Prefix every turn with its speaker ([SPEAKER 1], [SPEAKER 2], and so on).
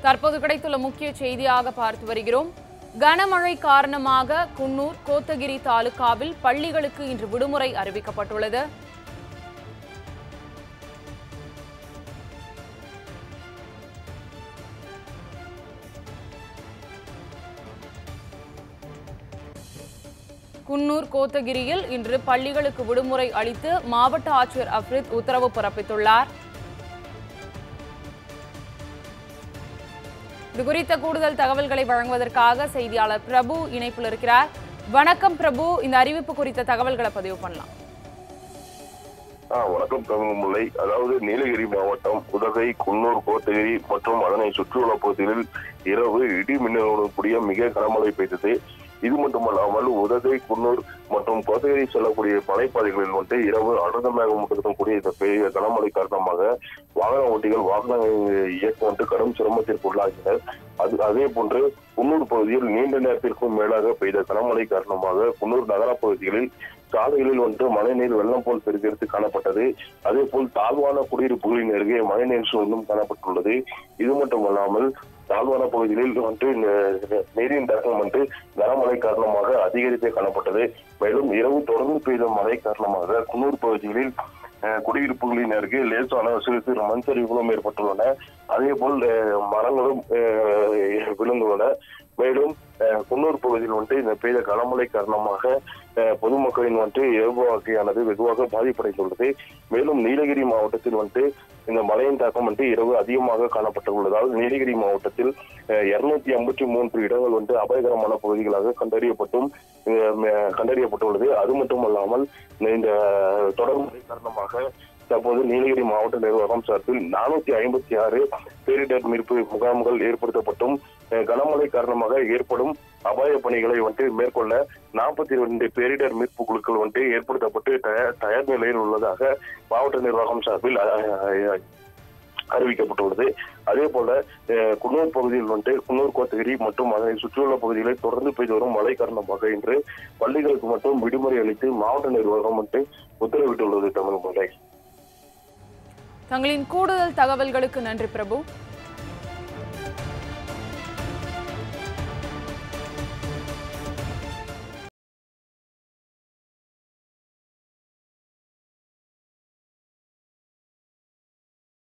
[SPEAKER 1] தற்போது கிடைத்துள்ள முக்கிய செய்தியாக பார்த்து வருகிறோம். கனமழை காரணமாக குன்னூர், கோத்தகிரி தாலுகாவில் பள்ளிகளுக்கு இன்று விடுமுறை அறிவிக்கப்பட்டுள்ளது. குன்னூர், கோத்தகிரியில் இன்று பள்ளிகளுக்கு விடுமுறை அளித்து மாவட்ட ஆட்சியர் அப்ரித் உத்தரவு பிறப்பித்துள்ளார். இதுகுறித்த கூடுதல் தகவல்களை வழங்குவதற்காக செய்தியாளர் பிரபு இணைப்பில் இருக்கிறார். வணக்கம் பிரபு, இந்த அறிவிப்பு குறித்த தகவல்களை பதிவு பண்ணலாம்.
[SPEAKER 2] வணக்கம் தமிழ்முல்லை. அதாவது நீலகிரி மாவட்டம் உதகை, குன்னூர், கோத்தகிரி மற்றும் அதனை சுற்றியுள்ள பகுதிகளில் இரவு இடி மின்னலுடன் கூடிய மிக கனமழை பெய்தது. இது மட்டுமல்லாமல் உதகை, குன்னூர் மற்றும் கோத்தகிரி செல்லக்கூடிய மலைப்பாதைகளில் வந்து இரவு அடர்ந்த மேகமூட்டத்துடன் கூடிய இந்த பெரிய கனமழை காரணமாக வாகன ஓட்டிகள் வாகனங்கள் இயக்க கடும் சிரமத்திற்கு உள்ளாகினர். அதே போன்று குன்னூர் பகுதியில் நீண்ட நேரத்திற்கும் மேலாக பெய்த கனமழை காரணமாக குன்னூர் நகர பகுதிகளில் சாலைகளில் மழைநீர் வெள்ளம் போல் பெருக்கெடுத்து காணப்பட்டது. அதே போல் தாழ்வான குடியிருப்புகளின் அருகே மழைநீர் சூழ்ந்தும் காணப்பட்டுள்ளது. இது மட்டுமல்லாமல் தாழ்வான பகுதிகளில் நீரின் தாக்கம் கனமழை காரணமாக அதிகரித்தே காணப்பட்டது. மேலும் இரவு தொடர்ந்து பெய்த மழை காரணமாக குன்னூர் பகுதிகளில் குடியிருப்புகளின் அருகே லேசான சிறு சிறு மண் சரிவுகளும் ஏற்பட்டுள்ளன. அதே போல் மரங்களும் விழுந்துள்ளன. மேலும் குன்னூர் பகுதியில் இந்த பெய்த கனமழை காரணமாக பொதுமக்களின் இயல்பு வாழ்க்கையானது வெகுவாக பாதிப்படைந்துள்ளது. மேலும் நீலகிரி மாவட்டத்தில் இந்த மழையின் தாக்கம் இரவு அதிகமாக காணப்பட்டுள்ளதால் நீலகிரி மாவட்டத்தில் 253 இடங்கள் அபாயகரமான பகுதிகளாக கண்டறியப்பட்டுள்ளது. அது மட்டுமல்லாமல் இந்த தொடர் மழை காரணமாக தற்போது நீலகிரி மாவட்ட நிர்வாகம் சார்பில் 456 பேரிடர் மீட்பு முகாம்கள் ஏற்படுத்தப்பட்டும் கனமழை காரணமாக ஏற்படும் அபாய பணிகளை மேற்கொள்ள 42 பேரிடர் மீட்பு குழுக்கள் ஏற்படுத்தப்பட்டு தயார் நிலையில் உள்ளதாக மாவட்ட நிர்வாகம் சார்பில் அறிவிக்கப்பட்டுள்ளது. அதே போல குன்னூர் பகுதியில் குன்னூர், கோத்தகிரி மற்றும் அதனை சுற்றியுள்ள பகுதிகளில் தொடர்ந்து பெய்து வரும் மழை காரணமாக இன்று பள்ளிகளுக்கு மட்டும் விடுமுறை அளித்து மாவட்ட நிர்வாகம் உத்தரவிட்டுள்ளது. தமிழ்முல்லை.
[SPEAKER 1] தங்களின் கூடுதல் தகவல்களுக்கு நன்றி பிரபு.